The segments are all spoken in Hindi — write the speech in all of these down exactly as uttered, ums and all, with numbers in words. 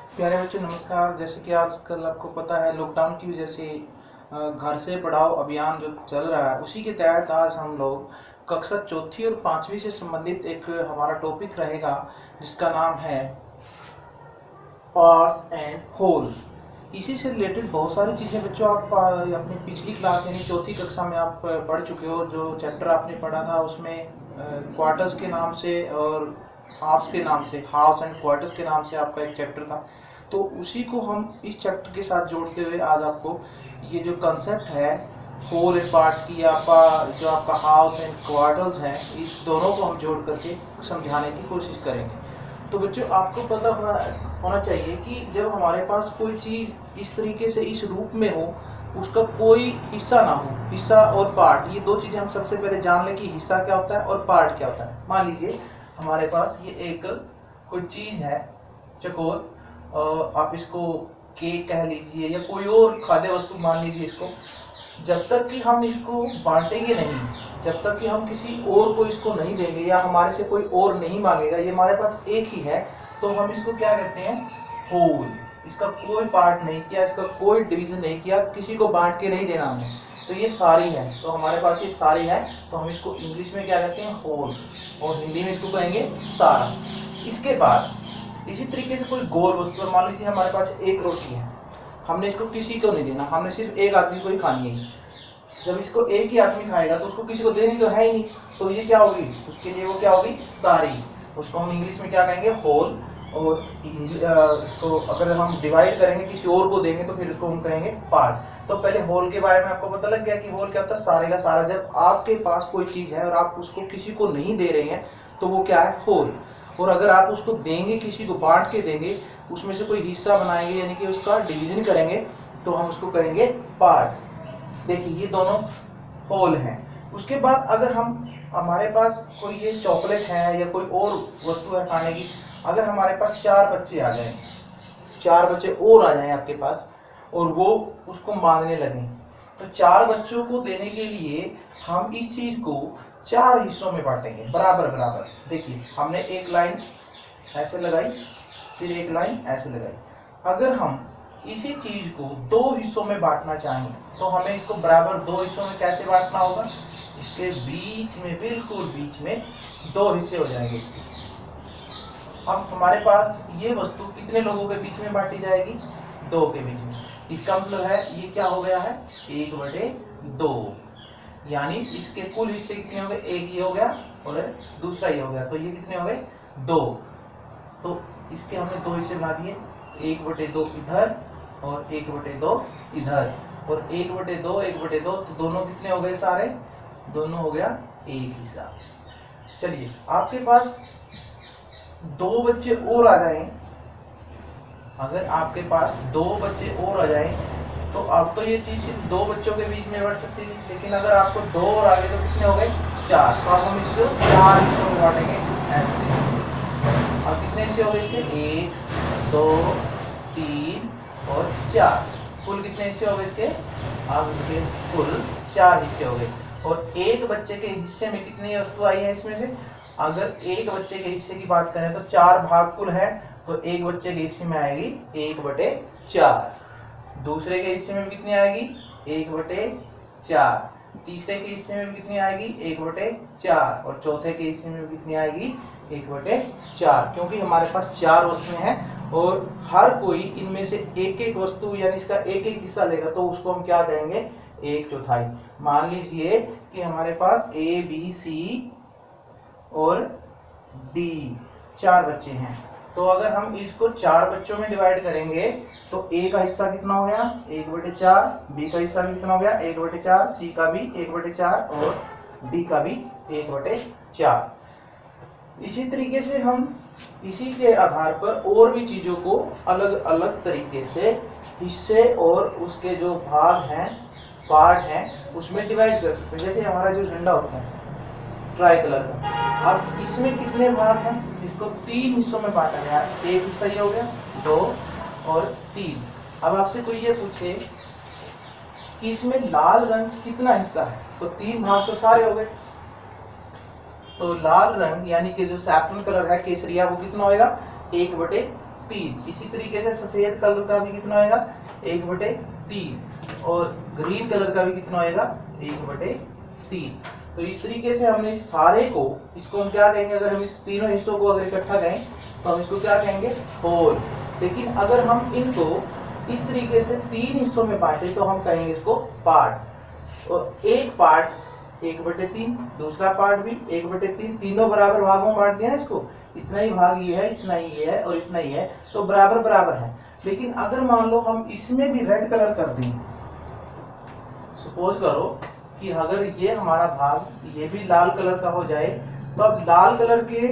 प्यारे बच्चों नमस्कार। जैसे कि आजकल आपको पता है लॉकडाउन की वजह से अ, घर से पढ़ाओ अभियान जो चल रहा है, उसी के तहत आज हम लोग कक्षा चौथी और पांचवी से संबंधित एक हमारा टॉपिक रहेगा जिसका नाम है पार्ट्स एंड होल। इसी से रिलेटेड बहुत सारी चीज़ें बच्चों आप अ, अपनी पिछली क्लास यानी चौथी कक्षा में आप अ, पढ़ चुके हो। जो चैप्टर आपने पढ़ा था उसमें क्वार्टर्स के नाम से और हाफ्स के नाम से, हाउस एंड क्वार्टर्स के नाम से आपका एक चैप्टर था। तो उसी को हम इस चैप्टर के साथ जोड़ते हुए आज आपको ये जो कंसेप्ट है होल एंड पार्ट्स की, आपका जो आपका हाउस एंड क्वार्टर्स है, इस दोनों को हम जोड़ करके समझाने की कोशिश करेंगे। तो बच्चों आपको पता होना होना चाहिए कि जब हमारे पास कोई चीज़ इस तरीके से इस रूप में हो, उसका कोई हिस्सा ना हो। हिस्सा और पार्ट, ये दो चीज़ें हम सबसे पहले जान लें कि हिस्सा क्या होता है और पार्ट क्या होता है। मान लीजिए हमारे पास ये एक कोई चीज़ है चकोर, आप इसको केक कह लीजिए या कोई और खाद्य वस्तु मान लीजिए इसको। जब तक कि हम इसको बांटेंगे नहीं, जब तक कि हम किसी और को इसको नहीं देंगे या हमारे से कोई और नहीं मांगेगा, ये हमारे पास एक ही है, तो हम इसको क्या कहते हैं, होल। इसका कोई पार्ट नहीं किया, इसका कोई डिवीजन नहीं किया, किसी को बांट के नहीं देना हमने, तो ये सारी है। तो हमारे पास ये सारी है, तो हम इसको इंग्लिश में क्या कहते हैं, होल, और हिंदी में इसको कहेंगे सारा। इसके बाद इसी तरीके से कोई गोल वस्तु, मान लीजिए हमारे पास एक रोटी है, हमने इसको किसी को नहीं देना, हमने सिर्फ एक आदमी को ही खानी है। जब इसको एक ही आदमी खाएगा तो उसको किसी को देनी तो है ही नहीं, तो ये क्या होगी, उसके लिए वो क्या होगी, सारी। उसको हम इंग्लिश में क्या कहेंगे, होल। और इसको अगर हम डिवाइड करेंगे, किसी और को देंगे, तो फिर उसको हम कहेंगे पार्ट। तो पहले होल के बारे में आपको पता लग गया कि होल क्या होता है, सारे का सारा। जब आपके पास कोई चीज है और आप उसको किसी को नहीं दे रहे हैं तो वो क्या है, होल। और अगर आप उसको देंगे, किसी को बांट के देंगे, उसमें से कोई हिस्सा बनाएंगे यानी कि उसका डिवीजन करेंगे, तो हम उसको करेंगे पार्ट। देखिए ये दोनों होल हैं। उसके बाद अगर हम, हमारे पास कोई ये चॉकलेट है या कोई और वस्तु है खाने की, अगर हमारे पास चार बच्चे आ जाए, चार बच्चे और आ जाए आपके पास और वो उसको मांगने लगे, तो चार बच्चों को देने के लिए हम इस चीज को चार हिस्सों में बांटेंगे, बराबर बराबर। देखिए हमने एक लाइन ऐसे लगाई, फिर एक लाइन ऐसे लगाई। अगर हम इसी चीज को दो हिस्सों में बांटना चाहें तो हमें इसको बराबर दो हिस्सों में कैसे बांटना होगा, इसके बीच में, बिल्कुल बीच में दो हिस्से हो जाएंगे इसके। अब हमारे पास ये वस्तु कितने लोगों के बीच में बांटी जाएगी, दो के बीच में। इसका मतलब है ये क्या हो गया है, एक बटे दो, यानी इसके कुल हिस्से कितने हो गए, एक ये हो गया और दूसरा ये हो गया, तो ये कितने हो गए, दो। तो इसके हमने दो हिस्से बना दिए, एक बटे दो इधर और एक बटे दो इधर, और एक बटे दो एक बटे दो, तो दोनों कितने हो गए, सारे दोनों हो गया एक हिस्सा। चलिए आपके पास दो बच्चे और आ जाएं, अगर आपके पास दो बच्चे और आ जाएं तो अब तो ये चीज सिर्फ दो बच्चों के बीच में बढ़ सकती थी, लेकिन अगर आपको दो और आगे तो कितने हो गए, चार। तो अब हम इसको चार हिस्सों में बांटेंगे ऐसे। अब कितने हिस्से हो गए इसके, एक, दो, तीन और चार। कुल कितने हिस्से हो गए इसके, अब इसके कुल चार हिस्से हो गए। और एक बच्चे के हिस्से में कितनी वस्तु आई है इसमें से, अगर एक बच्चे के हिस्से की बात करें तो चार भाग कुल है, तो एक बच्चे के हिस्से में आएगी एक बटे चार। दूसरे के हिस्से में भी कितनी आएगी, एक बटे चार। तीसरे के हिस्से में भी कितनी आएगी, एक बटे चार। और चौथे के हिस्से में भी कितनी आएगी, एक बटे चार। क्योंकि हमारे पास चार वस्तुएं हैं और हर कोई इनमें से एक एक वस्तु यानी इसका एक एक हिस्सा लेगा, तो उसको हम क्या कहेंगे, एक चौथाई। मान लीजिए कि हमारे पास ए बी सी और डी चार बच्चे हैं, तो अगर हम इसको चार बच्चों में डिवाइड करेंगे तो ए का हिस्सा कितना हो गया, एक बटे चार, बी का हिस्सा भी कितना हो गया, एक बटे चार, सी का भी एक बटे चार और डी का भी एक बटे चार। इसी तरीके से हम इसी के आधार पर और भी चीजों को अलग अलग तरीके से हिस्से और उसके जो भाग हैं, पार्ट हैं, उसमें डिवाइड कर सकते हैं। जैसे हमारा जो झंडा होता है ट्राई कलर का, अब इसमें कितने भाग हैं, इसको तीन हिस्सों में बांटा गया है। एक हिस्सा ये हो गया, दो और तीन। अब आपसे कोई ये पूछे कि इसमें लाल रंग कितना हिस्सा है, तो तीन भाग तो सारे हो गए, तो लाल रंग यानी कि जो सैफरन कलर है, केसरिया, वो कितना होएगा, एक बटे तीन। इसी तरीके से सफेद कलर का भी कितना होएगा, एक बटे तीन, और ग्रीन कलर का भी कितना होएगा, एक बटे तीन। तो इस तरीके से हमने सारे को, इसको हम क्या कहेंगे, अगर हम इस तीनों हिस्सों को अगर इकट्ठा करें तो हम इसको क्या कहेंगे, होल। लेकिन अगर हम इनको इस तरीके से तीन हिस्सों में बांटे तो हम कहेंगे इसको पार्ट। और एक पार्ट एक बटे तीन, दूसरा पार्ट भी एक बटे तीन, तीनों बराबर भागों में बांट दिया ना इसको, इतना ही भाग ये है, इतना ही ये है और इतना ही है, तो बराबर बराबर है। लेकिन अगर मान लो हम इसमें भी रेड कलर कर दें, सपोज करो कि अगर ये हमारा भाग ये भी लाल कलर का हो जाए, तो अब लाल कलर के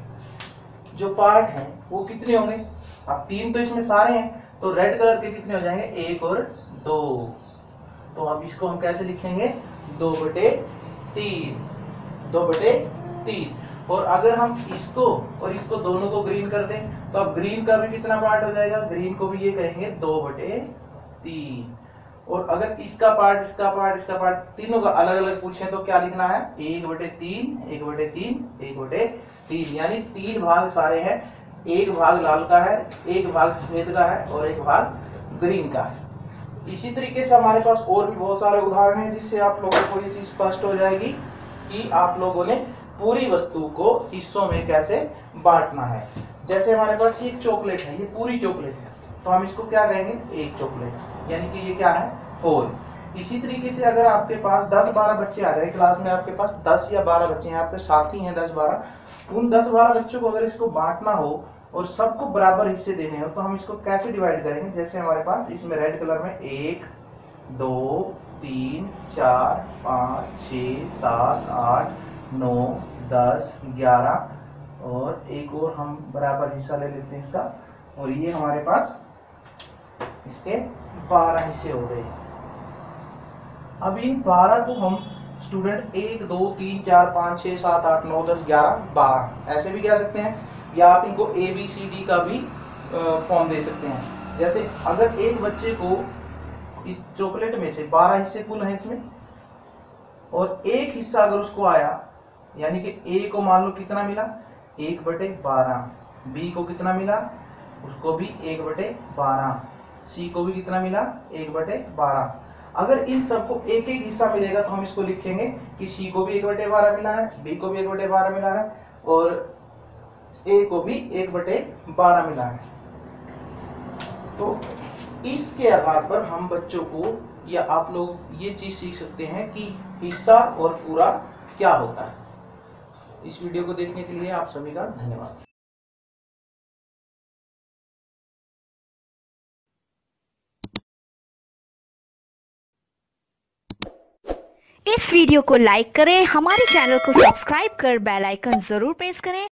जो पार्ट हैं वो कितने होंगे, अब तीन तो इसमें सारे हैं, तो रेड कलर के कितने हो जाएंगे, एक और दो। तो अब इसको हम कैसे लिखेंगे, दो बटे तीन, दो बटे तीन। और अगर हम इसको और इसको दोनों को ग्रीन कर दें तो अब ग्रीन का भी कितना पार्ट हो जाएगा, ग्रीन को भी ये कहेंगे दो बटे तीन। और अगर इसका पार्ट इसका पार्ट इसका पार्ट तीनों का अलग अलग पूछे तो क्या लिखना है, एक बटे तीन, एक बटे तीन, एक बटे तीन। यानी तीन भाग सारे हैं, एक भाग लाल का है, एक भाग सफेद का है और एक भाग ग्रीन का है। इसी तरीके से हमारे पास और भी बहुत सारे उदाहरण हैं जिससे आप लोगों को ये चीज स्पष्ट हो जाएगी कि आप लोगों ने पूरी वस्तु को हिस्सों में कैसे बांटना है। जैसे हमारे पास ये चॉकलेट है, ये पूरी चॉकलेट है, तो हम इसको क्या कहेंगे, एक चॉकलेट, यानी कि ये क्या है, होल। इसी तरीके से अगर आपके पास दस बारह बच्चे आ रहे क्लास में, आपके पास दस या बारह बच्चे हैं, आपके साथी हैं दस बारह, उन दस बारह बच्चों को अगर इसको बांटना हो और सबको बराबर हिस्से देने हो तो हम इसको कैसे डिवाइड करेंगे। जैसे हमारे पास इसमें रेड कलर में एक, दो, तीन, चार, पाँच, छः, सात, आठ, नौ, दस, ग्यारह और एक और हम बराबर हिस्सा ले लेते हैं इसका, और ये हमारे पास इसके बारह हिस्से हो गए। अब इन बारह को हम स्टूडेंट एक, दो, तीन, चार, पाँच, छः, सात, आठ, नौ, दस, ग्यारह, बारह ऐसे भी कह सकते हैं, या आप इनको ए बी सी डी का भी फॉर्म दे सकते हैं। जैसे अगर एक बच्चे को इस चॉकलेट में से बारह हिस्से कुल हैं इसमें, और एक हिस्सा अगर उसको आया, यानी कि ए को मान लो कितना मिला, एक बटे बारह, बी को कितना मिला, उसको भी एक बटे बारह, सी को भी कितना मिला, एक बटे बारह। अगर इन सबको एक एक हिस्सा मिलेगा तो हम इसको लिखेंगे कि सी को भी एक बटे बारह मिला है, बी को भी एक बटे बारह मिला है और ए को भी एक बटे बारह मिला है। तो इसके आधार पर हम बच्चों को या आप लोग ये चीज सीख सकते हैं कि हिस्सा और पूरा क्या होता है। इस वीडियो को देखने के लिए आप सभी का धन्यवाद। इस वीडियो को लाइक करें, हमारे चैनल को सब्सक्राइब कर बेल आइकन जरूर प्रेस करें।